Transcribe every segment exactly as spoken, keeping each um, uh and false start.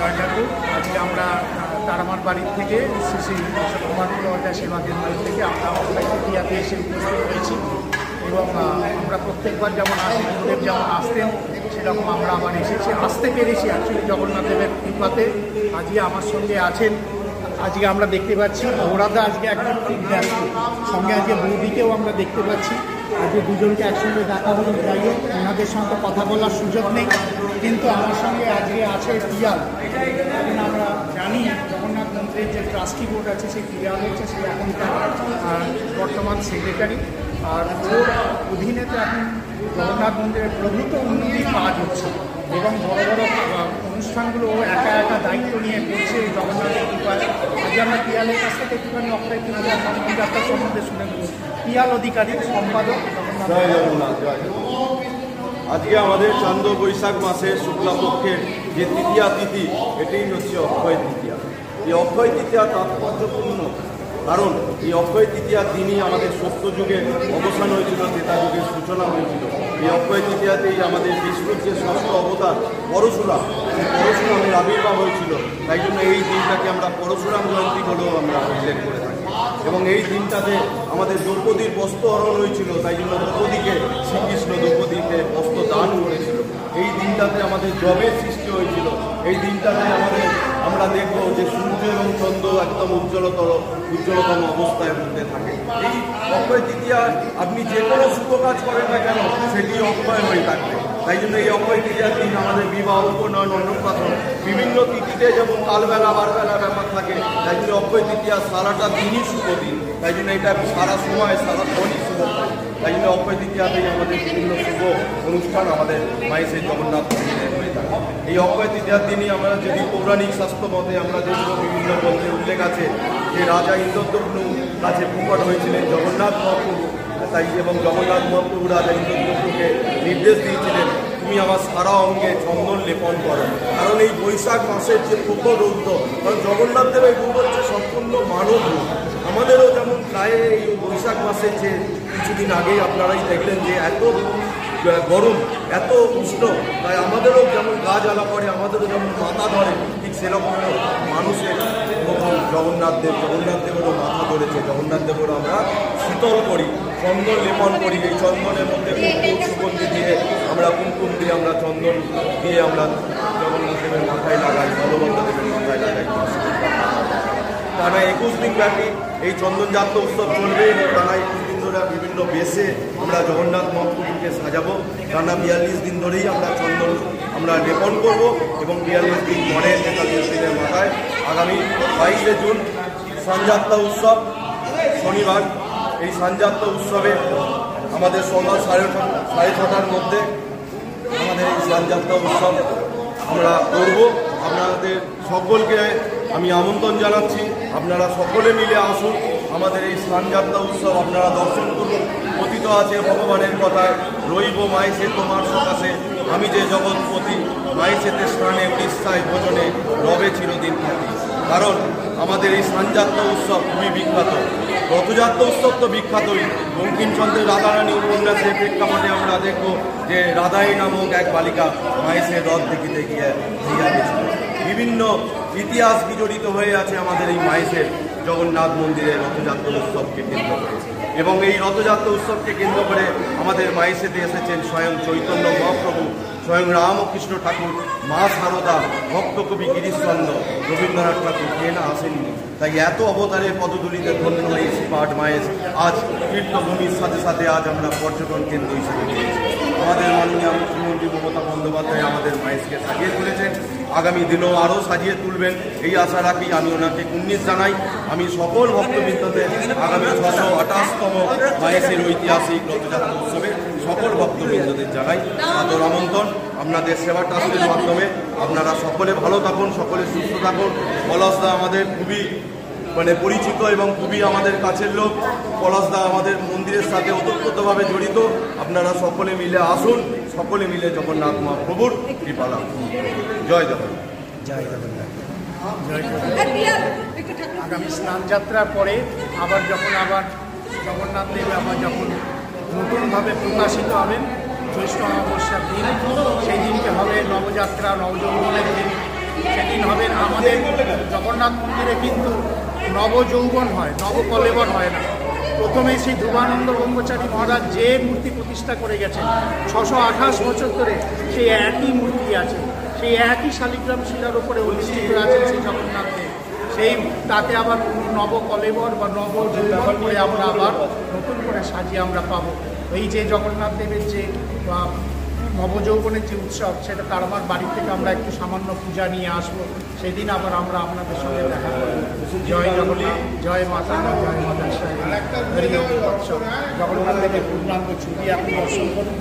জয় ঠাকুর। আজকে আমরা তারামার বাড়ির থেকে শ্রী শ্রী কুমার পুরোহিত সেবা কেন্দ্র থেকে আমরা অক্ষয় তৃতীয়াতে এসে উপস্থিত হয়েছি এবং আমরা প্রত্যেকবার যেমন আসি গুরুদেব যেমন আসতেন সেরকম আমরা আবার এসেছি, আসতে পেরেছি অ্যাকচুয়ালি জগন্নাথ দেবের কৃপাতে। আজকে আমার সঙ্গে আছেন, আজকে আমরা দেখতে পাচ্ছি ওরাদা আজকে একদম ঠিক ব্যস্ত, সঙ্গে আজকে বৌদিকেও আমরা দেখতে পাচ্ছি। আজকে দুজনকে একসঙ্গে দেখা হলো, যাই হোক ওনাদের সঙ্গে কথা বলার সুযোগ নেই, কিন্তু আমার সঙ্গে আজকে আছে পিয়াল। এখন আমরা জানি জগন্নাথ মন্দিরের যে ট্রাস্টি বোর্ড আছে সেই পিয়াল হচ্ছে সে এখনকার বর্তমান সেক্রেটারি, আর ওর অধীনে তো এখন জগন্নাথ মন্দিরের প্রভূত উন্নতির কাজ হচ্ছে এবং বড় বড় অনুষ্ঠানগুলো ও একা একা দায়িত্ব নিয়ে করছে জগন্নাথের কৃপায়। আজকে আমরা পিয়ালের কাছ থেকে একটুখানি অক্ষয় তৃতীয়া যাত্রার সম্বন্ধে শুনে নেব। পিয়াল অধিকারী, সম্পাদক, জয় জগন্নাথ। জয় আজকে আমাদের চান্দ্র বৈশাখ মাসের শুক্লাপক্ষের যে তৃতীয়া তিথি, এটাই হচ্ছে অক্ষয় তৃতীয়া। এই অক্ষয় তৃতীয়া তাৎপর্যপূর্ণ কারণ এই অক্ষয় তৃতীয়ার দিনই আমাদের সত্য যুগের অবসান হয়েছিল, ত্রেতা যুগের সূচনা হয়েছিল। এই অক্ষয় তৃতীয়াতেই আমাদের বিষ্ণুর যে ষষ্ঠ অবতার পরশুরাম, সেই পরশুরামের আবির্ভাব হয়েছিল। তাই জন্য এই দিনটাকে আমরা পরশুরাম জয়ন্তী বলেও আমরা উল্লেখ করে থাকি। এবং এই দিনটাতে আমাদের দ্রৌপদীর বস্ত্র হরণ হয়েছিল, তাই জন্য দ্রৌপদীকে শ্রীকৃষ্ণ দ্রৌপদীকে বস্ত্র দান করেছিল। এই দিনটাতে আমাদের জবের সৃষ্টি হয়েছিল। এই দিনটাতে আমাদের আমরা দেখব যে সূর্য এবং চন্দ্র একদম উজ্জ্বলতর উজ্জ্বলতম অবস্থায় মধ্যে থাকে। এই অক্ষয় তৃতীয়া আপনি যে কোনো শুভ কাজ করেন না কেন সেটি অক্ষয় হয়ে থাকবে। তাই জন্য এই অক্ষয় তৃতীয়ার দিন আমাদের বিবাহ, উপনয়ন, অন্নপ্রাশন বিভিন্ন তিথিতে যেমন কালবেলা বারবেলা ব্যাপার থাকে, তাই জন্য অক্ষয় তৃতীয়া সারাটা দিনই শুভ দিন। তাই জন্য এটা সারা সময় সারা ধনই শুভ। তাই জন্য অক্ষয় তৃতীয়াতেই আমাদের বিভিন্ন শুভ অনুষ্ঠান আমাদের মায়ের জগন্নাথ মন্দিরে হয়ে থাকে। এই অক্ষয় তৃতীয়ার দিনই আমরা যদি পৌরাণিক শাস্ত্র মতে আমরা দেখব বিভিন্ন গ্রন্থে উল্লেখ আছে যে রাজা ইন্দ্রদ্যুম্ন কাছে প্রকট হয়েছিলেন জগন্নাথ মহাপ্রভু। তাই এবং জগন্নাথ মহাপ্রভু রাজা ইন্দ্রদ্যুম্নকে নির্দেশ দিয়েছিলেন তুমি আমার সারা অঙ্গে চন্দন লেপন করো। কারণ এই বৈশাখ মাসের যে প্রখর রৌদ্র, কারণ জগন্নাথ দেবের রূপ হচ্ছে সম্পূর্ণ মানব রূপ। আমাদেরও যেমন গায়ে এই বৈশাখ মাসের যে কিছুদিন আগেই আপনারাই দেখলেন যে এত গরম, এত উষ্ণ, তাই আমাদেরও যেমন গা জ্বালা করে, আমাদেরও যেমন মাথা ধরে, ঠিক সেরকম মানুষের মতন জগন্নাথ দেব জগন্নাথ দেবেরও মাথা ধরেছে। জগন্নাথ দেবেরও আমরা শীতল করি, চন্দন লেপন করি। এই চন্দনের মধ্যে কুমকুম সুগন্ধি দিয়ে আমরা কুমকুম দিয়ে আমরা চন্দন দিয়ে আমরা জগন্নাথ দেবের মাথায় লাগাই, বলভদ্র দেবের মাথায় লাগাই। টানা একুশ দিন ব্যাপী এই চন্দনযাত্রা উৎসব চলবে এবং টানা একুশ দিন ধরে বিভিন্ন বেশে আমরা জগন্নাথ মহাপ্রভুকে সাজাবো। টানা বিয়াল্লিশ দিন ধরেই আমরা চন্দন আমরা লেপন করব এবং বিয়াল্লিশ দিন পরে তেতাল্লিশ দিনের মাথায় আগামী বাইশে জুন সানযাত্রা উৎসব শনিবার। এই সানযাত্রা উৎসবে আমাদের সন্ধ্যা সাড়ে সাড়ে ছটার মধ্যে আমাদের এই সানযাত্রা উৎসব আমরা করব। আপনাদের সকলকে আমি আমন্ত্রণ জানাচ্ছি, আপনারা সকলে মিলে আসুন আমাদের এই স্নানযাত্রা উৎসব আপনারা দর্শন করুন। কথিত আছে ভগবানের কথায়, রইব মায়েসে তোমার সকাশে, আমি যে জগৎপতি, মায়েসেতে স্নানে উড়িষ্যায় ভোজনে রবে চিরদিন থাকি। কারণ আমাদের এই স্নানযাত্রা উৎসব খুবই বিখ্যাত। রথযাত্রা উৎসব তো বিখ্যাতই। বঙ্কিমচন্দ্রের রাধারানী উপন্যাসের প্রেক্ষাপটে আমরা দেখব যে রাধাই নামক এক বালিকা মায়েসের রথ দেখিতে গিয়ে দিয়া গেছিল। বিভিন্ন ইতিহাস বিজড়িত হয়ে আছে আমাদের এই মায়েসের জগন্নাথ মন্দিরের রথযাত্রা উৎসবকে কেন্দ্র করে। এবং এই রথযাত্রা উৎসবকে কেন্দ্র করে আমাদের মায়েসেতে এসেছেন স্বয়ং চৈতন্য মহাপ্রভু, স্বয়ং রামকৃষ্ণ ঠাকুর, মা শারদা, ভক্তকবি গিরিশচন্দ্র, রবীন্দ্রনাথ ঠাকুর, কে না আসেননি। তাই এত অবতারের পদধূলিতে ধন্য এই স্মার্ট মায়েস আজ তীর্থভূমির সাথে সাথে আজ আমরা পর্যটন কেন্দ্র হিসেবে পেয়েছি। আমাদের মাননীয় মুখ্যমন্ত্রী মমতা বন্দ্যোপাধ্যায় আমাদের মায়েসকে সাজিয়ে তুলেছেন, আগামী দিনেও আরও সাজিয়ে তুলবেন এই আশা রাখি। আমি ওনাকে কুন্নিশ জানাই। আমি সকল ভক্তবৃন্দদের আগামী ছশো আঠাশতম মায়েসের ঐতিহাসিক রথযাত্রা উৎসবে সকল ভক্তবৃন্দদের জানাই আদর আমন্ত্রণ। আপনাদের সেবা ট্রাস্টের মাধ্যমে আপনারা সকলে ভালো থাকুন, সকলে সুস্থ থাকুন। পলাশদা আমাদের খুবই মানে পরিচিত এবং খুবই আমাদের কাছের লোক। পলাশদা আমাদের মন্দিরের সাথে ওতপ্রোতভাবে জড়িত। আপনারা সকলে মিলে আসুন, সকলে মিলে জগন্নাথ মহাপ্রভুর কৃপা লাভ করুন। জয় জগন্নাথ। জয় জগন্নাথ। জয় জগন্নাথ। আগামী স্নানযাত্রার পরে আবার যখন আবার জগন্নাথ দেব আবার যখন নতুনভাবে প্রকাশিত হবেন জ্যৈষ্ঠ অমাবস্যার দিন, সেই দিনকে হবে নবযাত্রা, নবযৌবনের দিন। সেদিন হবে আমাদের জগন্নাথ মন্দিরে কিন্তু নবযৌবন হয়, নবকলেবর হয় না। প্রথমে সেই ধ্রুবানন্দ ব্রহ্মচারী মহারাজ যে মূর্তি প্রতিষ্ঠা করে গেছেন ছশো আঠাশ বছর ধরে সেই একই মূর্তি আছে, সেই একই শালিগ্রাম শিলার উপরে অধিষ্ঠিত আছেন সেই জগন্নাথ দেব। সেই তাতে আবার নবকলেবর বা নবযৌবন করে আমরা আবার নতুন করে সাজিয়ে আমরা পাবো। এই যে জগন্নাথ দেবের যে নবযৌবনের যে উৎসব, সেটা তার আমার বাড়ি থেকে আমরা একটু সামান্য পূজা নিয়ে আসবো। সেদিন আবার আমরা আপনাদের সঙ্গে দেখা করবো। জয় জগন্নাথ, জয় মাতা, জয় মাতা উৎসব। জগন্নাথ দেবের পূর্ণাঙ্গ ছবি আপনি দর্শন করুন।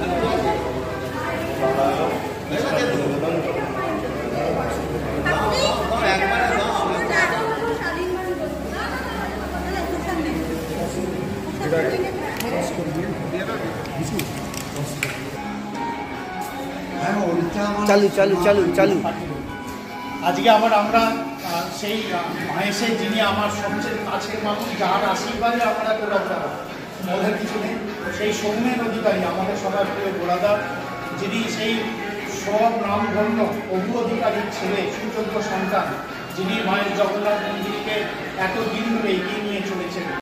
চালু চালু চালু চালু আজকে আবার আমরা সেই মহেশের, যিনি আমার সবচেয়ে কাছের মানুষ, যার আশীর্বাদে আমরা গোড়াদা, মনের কিছু নেই, সেই সৌম্যের অধিকারী আমাদের সবার প্রিয় গোড়াদা, যিনি সেই সব নামধন্য অভু অধিকারীর ছেলে, সুযোগ্য সন্তান, যিনি মায়ের জগন্নাথ মন্দিরকে এত দিন ধরে এগিয়ে নিয়ে চলেছেন।